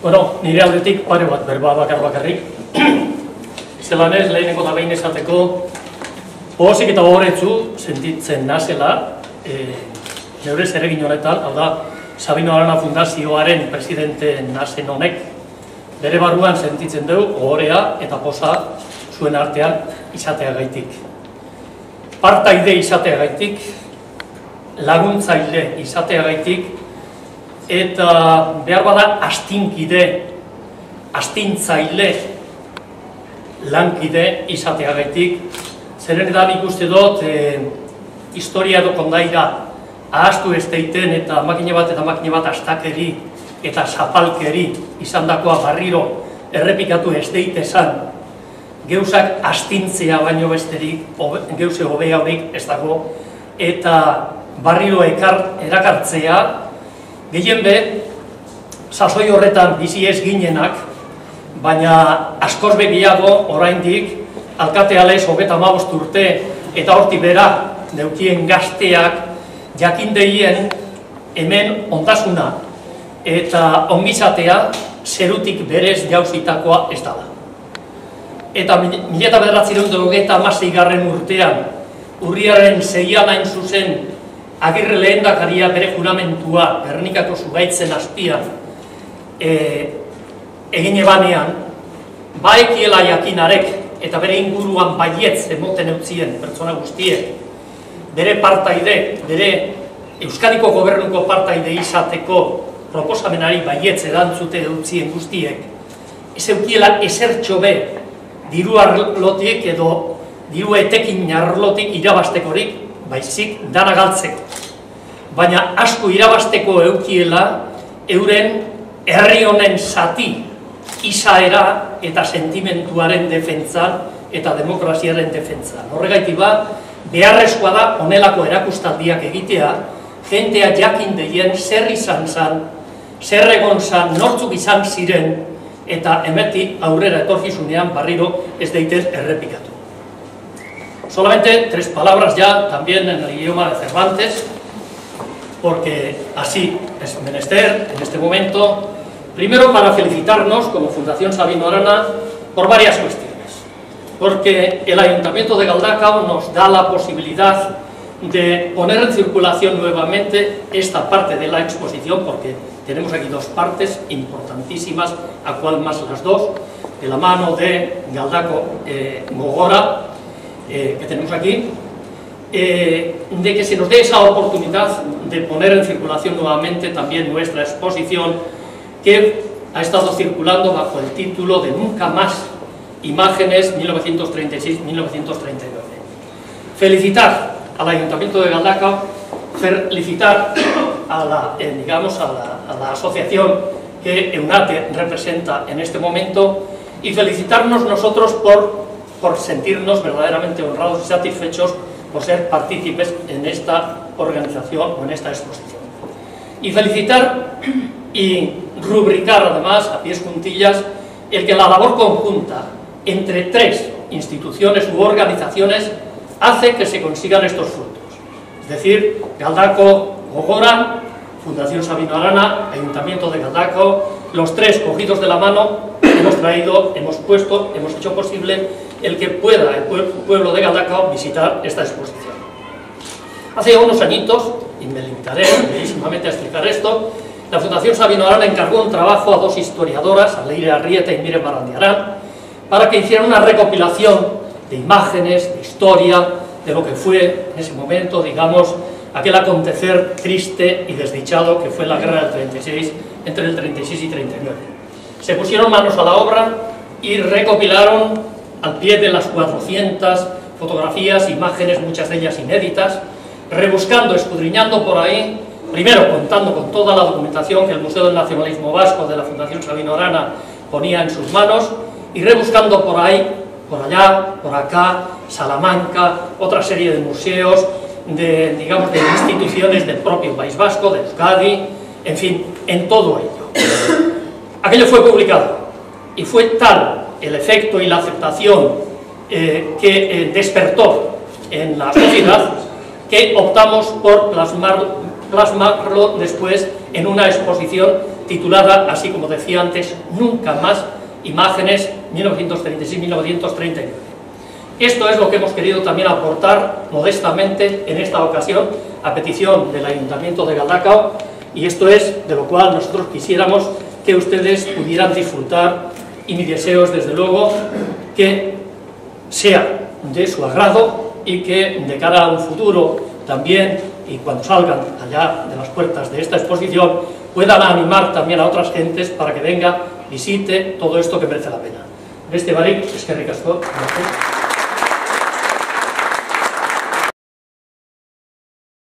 Bueno, nire aldetik pare bat berba bakarrik. Zelan ez, lehenengo da behin esateko, pozik eta gogoretsu sentitzen nazela, neure zeregin honetan, hau da, Sabino Arana fundazioaren presidente nazen honek, bere barruan sentitzen dugu gogorea eta poza zuen artean izateagaitik. Partaide izateagaitik, laguntzaile izateagaitik, eta behar bada astinkide, astintzaile, lankide izateagaitik. Zeren edan ikuste dut, historia edo kondaira ahaztu ez deiten eta makine bat astakeri eta zapalkeri izandakoa barriro errepikatu ez deitezan, geuzak astintzea baino besterik, geuze hobea horik ez dago, eta barriro erakartzea, gehien be, sasoi horretan bizi ez ginenak, baina askoz begiago oraindik alkate alez 35 urte eta horti bera neukien gazteak jakindeien hemen ondasuna eta ongizatea zerutik berez jauzitakoa ez dala. Eta 1996 urtean, urriaren 6 hain zuzen, Agirre lehendakaria bere juramentua Gernikako zugaitzen azpian egin ebanean, baekiela jakinarek eta bere inguruan baietz emoten eutzien pertsona guztiek, bere partaide, bere Euskadiko gobernuko partaide izateko proposamenari baietz erantzute eutzien guztiek, ez eukiela esertxo be diru arlotik edo diru etekin arlotik irabaztekorik, baizik dana galtzeko. Baina asko irabazteko eukiela euren herri honen zati, izaera eta sentimentuaren defentzan eta demokraziaren defentzan. Horregaitik beharrezkoa da honelako erakustaldiak egitea, jentea jakin deien zer izan zan, zer egon zan, nortzuk izan ziren, eta hemetik aurrera etorkizunean barriro ez deitez errepikatu. Solamente 3 palabras ya, también en el idioma de Cervantes, porque así es menester en este momento, primero para felicitarnos como Fundación Sabino Arana por varias cuestiones, porque el Ayuntamiento de Galdakaoko nos da la posibilidad de poner en circulación nuevamente esta parte de la exposición, porque tenemos aquí 2 partes importantísimas, a cual más las 2, de la mano de Galdako Gogora, que tenemos aquí, de que se nos dé esa oportunidad de poner en circulación nuevamente también nuestra exposición, que ha estado circulando bajo el título de Nunca Más, imágenes 1936-1939. Felicitar al Ayuntamiento de Galdakaoko, felicitar a la, digamos, a la asociación que Eunate representa en este momento y felicitarnos nosotros por sentirnos verdaderamente honrados y satisfechos por ser partícipes en esta organización o en esta exposición. Y felicitar y rubricar además a pies juntillas el que la labor conjunta entre 3 instituciones u organizaciones hace que se consigan estos frutos. Es decir, Galdako Gogora, Fundación Sabino Arana, Ayuntamiento de Galdakaoko, los 3 cogidos de la mano hemos traído, hemos puesto, hemos hecho posible el que pueda el pueblo de Galdakaoko visitar esta exposición. Hace unos añitos, y me limitaré brevísimamente a explicar esto, la Fundación Sabino Arana encargó un trabajo a 2 historiadoras, a Leire Arrieta y Mire Barandiarán, para que hicieran una recopilación de imágenes, de historia, de lo que fue en ese momento, digamos, aquel acontecer triste y desdichado que fue la guerra del 36, entre el 36 y 39. Se pusieron manos a la obra y recopilaron al pie de las 400 fotografías, imágenes, muchas de ellas inéditas, rebuscando, escudriñando por ahí, primero contando con toda la documentación que el Museo del Nacionalismo Vasco de la Fundación Sabino Arana ponía en sus manos, y rebuscando por ahí, por allá, por acá, Salamanca, otra serie de museos, digamos, de instituciones del propio País Vasco, de Euskadi, en fin, en todo ello. Aquello fue publicado, y fue tal el efecto y la aceptación que despertó en la sociedad, que optamos por plasmar plasmarlo después en una exposición titulada, así como decía antes, Nunca Más, imágenes 1936-1939. Esto es lo que hemos querido también aportar modestamente en esta ocasión a petición del Ayuntamiento de Galdakao, y esto es de lo cual nosotros quisiéramos que ustedes pudieran disfrutar, y mi deseo es desde luego que sea de su agrado y que de cara a un futuro también, y cuando salgan allá de las puertas de esta exposición, puedan animar también a otras gentes para que venga, visite todo esto que merece la pena. Beste barik, eskerrik asko.